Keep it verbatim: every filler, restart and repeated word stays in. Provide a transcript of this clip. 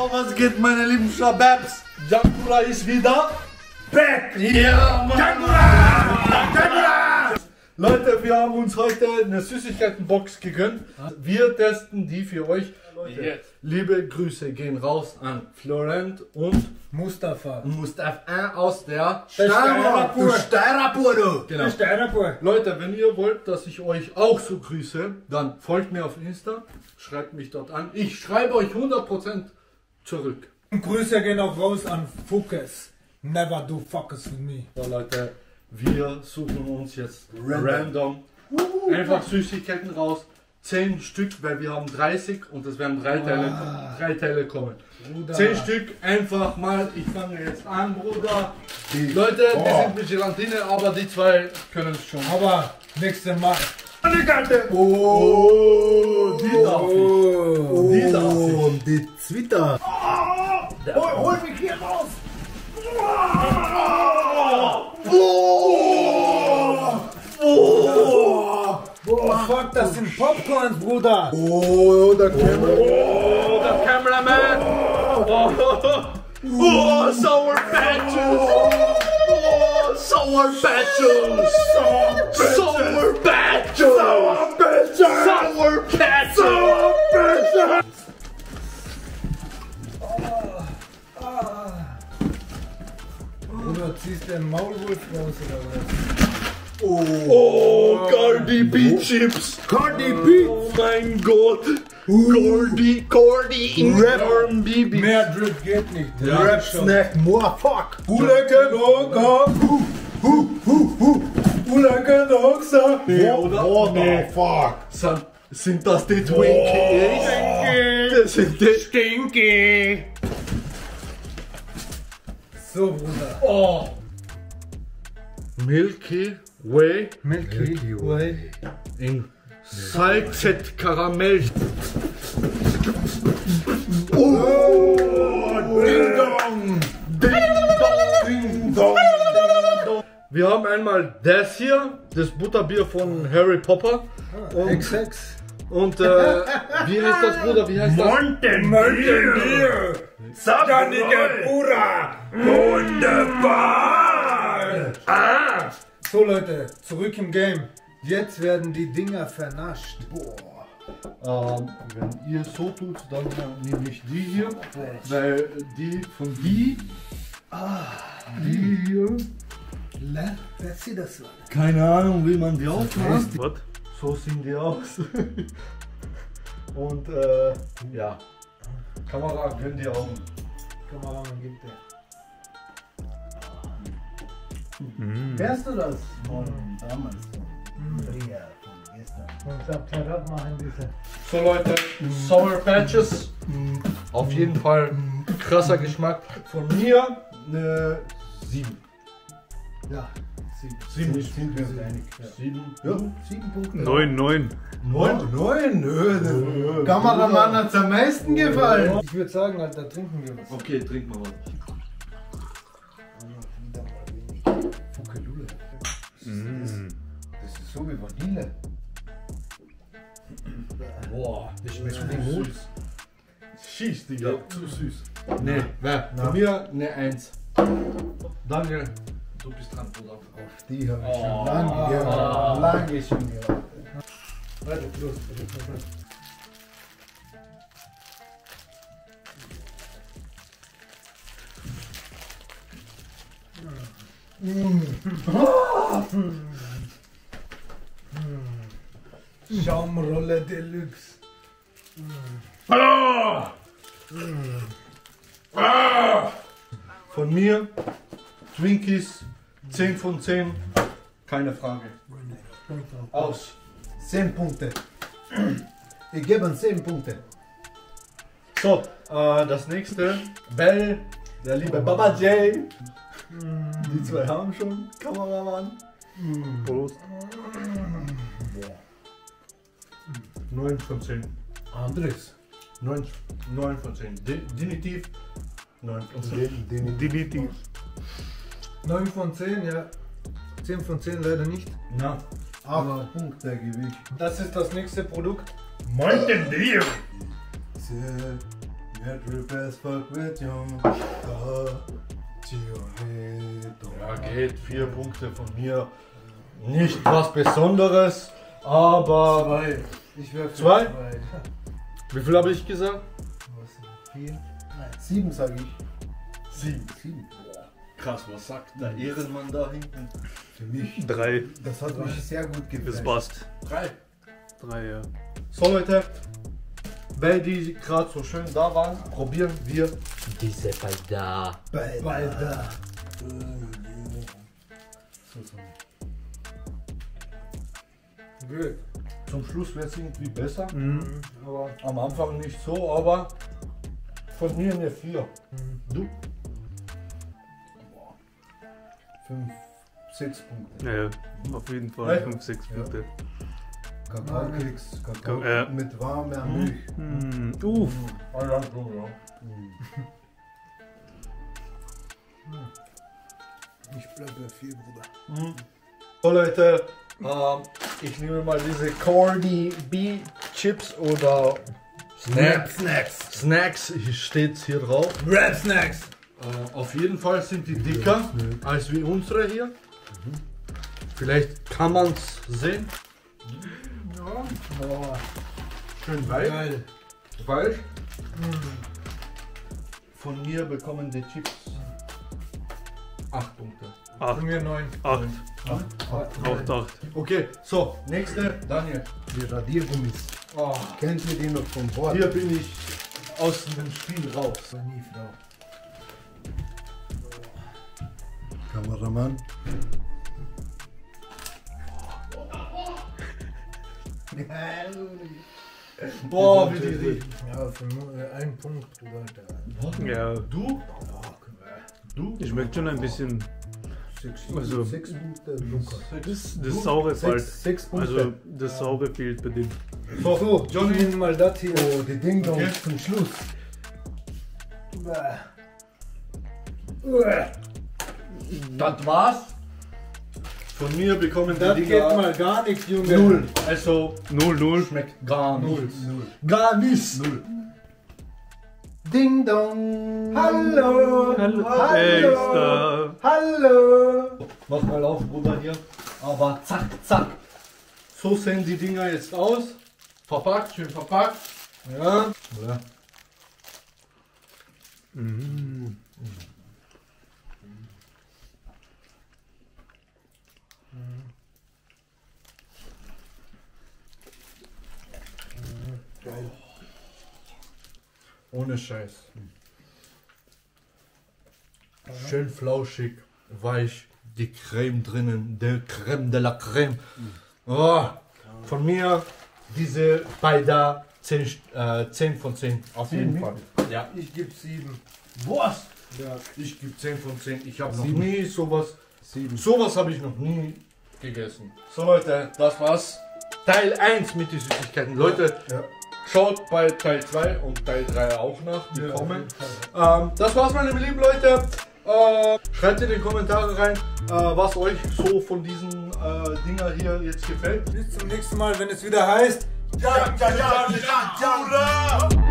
Yo, was geht, meine lieben Schababs? Jankura ist wieder back! Ja, Mann! Jankura! Jankura! Leute, wir haben uns heute eine Süßigkeitenbox gegönnt. Wir testen die für euch. Leute, liebe Grüße gehen raus an Florent und Mustafa. Mustafa aus der Steirapur. Steirapur, du! Genau. Steirapur. Leute, wenn ihr wollt, dass ich euch auch so grüße, dann folgt mir auf Insta, schreibt mich dort an. Ich schreibe euch hundert Prozent zurück. Und Grüße gehen auch raus an Focus. Never do fuckers with me. So Leute, wir suchen uns jetzt random, random einfach Süßigkeiten raus. zehn Stück, weil wir haben dreißig und es werden drei Teile, ah. drei Teile kommen. Bruder. zehn Stück, einfach mal, ich fange jetzt an, Bruder. Die. Leute, oh. die sind mit Gelatine, aber die zwei können es schon. Aber nächste Mal. Oh, die darf ich. Oh, die darf ich. Und die Zwitter. Oh, hol, hol mich hier raus. Oh. Oh. Oh. Oh, fuck, das sind Popcorns, Bruder. Oh, der Camera. Oh, der Cameraman. Oh, oh, Sour Patches. Oh, Sour Patches. Sour Patches. Sour Patches. Sour Patches. Sour Patches. Bruder, ziehst du den Maulwurf raus oder was? Oh, oh, Cardi B Chips. Cardi B. Oh mein Gott. Cardi, Cardi, Rap. B B. Mehr Drip geht nicht. Ja, Rap Snack, more fuck. Uleken Oka. Hu, hu, hu. Uleken Oksa. What the fuck? Sind, sind das die Twinkies? Stinky. Das sind die Stinky. So, Bruder. Oh. Milky Way Milky Way. in Salzet Karamell. Oh, Ding Dong. Ding Dong. Ding Dong. Ding Dong. Wir haben einmal das hier, das Butterbier von Harry Potter. Und, X X. und äh, wie heißt das, Bruder? Wie heißt das? Mountain Beer. Saganige Pura. Wunderbar. Ah. So Leute, zurück im Game. Jetzt werden die Dinger vernascht. Boah. Ähm, wenn ihr so tut, dann nehme ich die hier, weil die von die, ah, die hier, Wer sieht das so? keine Ahnung, wie man die aufmacht. Was? So sehen die aus. Und äh, ja, Kamera, gönn die Augen. Kameramann gibt der. Mm. Hörst du das? Von damals. Ja, von gestern. Und Zapzarat machen diese. So Leute, Sour Patches, auf jeden Fall krasser Geschmack. Von mir eine sieben. Ja, sieben. Sieben, Sind wir uns einig? sieben. Ja, sieben Punkte. Neun, neun. Neun? Neun? Nö. Kameramann hat's am meisten gefallen. Ich würde sagen, Alter, trinken wir was. Okay, trink mal was. Fuckelule. Mm. Das ist so wie Vanille. Boah, Das schmeckt zu wie Mut. süß. Schieß, Digga, zu süß. Nee, wer? Von mir eine eins. Daniel, du bist dran, Bruder. Auf die habe ich Oh. schon lange gewartet. Lange schon gewartet. Warte, Prost. Schaumrolle Deluxe. Ah! Ah! Von mir Twinkies zehn von zehn, keine Frage. Aus. zehn Punkte. Ich gebe ihm zehn Punkte. So, äh, das nächste, Bell, der liebe Baba J. Die zwei haben schon Kameramann. Prost. neun von zehn. Andres. neun, neun von zehn. De definitiv neun von zehn. Definitiv. neun von zehn, ja. zehn von zehn leider nicht. Na, acht Punkte Gewicht. Das ist das nächste Produkt. Mountain Dew. Sehr Get real as fuck with you. Da, Ja, geht. Vier Punkte von mir. Nicht was Besonderes, aber... Zwei. Ich wäre für Zwei? zwei. Wie viel habe ich gesagt? Was? Vier? Nein. Sieben sag ich. Sieben. Sieben. Krass, was sagt der Ehrenmann da hinten? Für mich. Drei. Das hat mich sehr gut Das gefallen. passt. Drei. Drei, ja. So Leute, weil die gerade so schön da waren, probieren wir diese bei da. Bei, Bei da. So, so. Gut. Zum Schluss wird es irgendwie besser. Mhm. Aber Am Anfang nicht so, aber von mir eine vier. Du? Fünf, sechs Punkte. Ja, ja. Auf jeden Fall. Nein. Fünf, sechs Ja. Punkte. Kakaokeks, Kakao Ja. mit warmer Milch. Mhm. Uff. Ah, ja, so, ja. ich bleibe bei vier, Bruder. So Leute, ähm, ich nehme mal diese Cordy B Chips oder Snack, Snacks. Snacks, hier steht hier drauf. Rap Snacks. Äh, auf jeden Fall sind die dicker als wie unsere hier. Vielleicht kann man es sehen. Ja. Boah. Schön weich. Geil. weich. Von mir bekommen die Chips acht Punkte. Acht. Von mir neun. Acht. Acht. Acht, acht. Okay, so, nächste, Daniel. Die Radiergummis. Oh, Kennt ihr die noch vom Bord? hier bin ich aus dem Spiel raus. Das war nie Frau. Kameramann. Boah, wie die riechen. Ja, für nur äh, einen Punkt, Bruder. Ja. Du? Du? Schmeckt schon ein bisschen. Sechs, Also- sechs Punkte locker. Das, das Saure fällt. Sechs, sechs Punkte. Also das Saure fehlt bei dem. So, So, Johnny. Johnny, mal das hier. Oh, die Ding Dong Okay. zum Schluss. Uah. Uah. Das war's. Von mir bekommen die Das geht Dinger mal gar nichts, Junge. null. Also Null, null. schmeckt gar Null. nichts. Null. Gar nichts. Ding Dong. Hallo. Hallo. Hallo. Extra. Hallo. Mach mal auf, Bruder, hier. Aber zack, zack. So sehen die Dinger jetzt aus. Verpackt, schön verpackt. Ja. Ja. Mhm. Geil. Ohne Scheiß. Schön flauschig, weich, die Creme drinnen, der Creme de la Creme. Oh, von mir diese beide zehn, äh, zehn von zehn. Auf jeden Fall. Ja. Ich gebe sieben. Was? Ja. Ich gebe zehn von zehn. Ich habe noch Sieben. nie sowas. Sieben. Sowas habe ich noch nie gegessen. So Leute, das war's. Teil eins mit den Süßigkeiten. Leute, Ja. schaut bei Teil zwei und Teil drei auch nach. Die Ja, kommen. auf jeden Fall. Ähm, das war's, meine lieben Leute. Äh, schreibt in die Kommentare rein, äh, was euch so von diesen äh, Dinger hier jetzt gefällt. Bis zum nächsten Mal, wenn es wieder heißt. Ja, ja, ja, ja, ja, ja.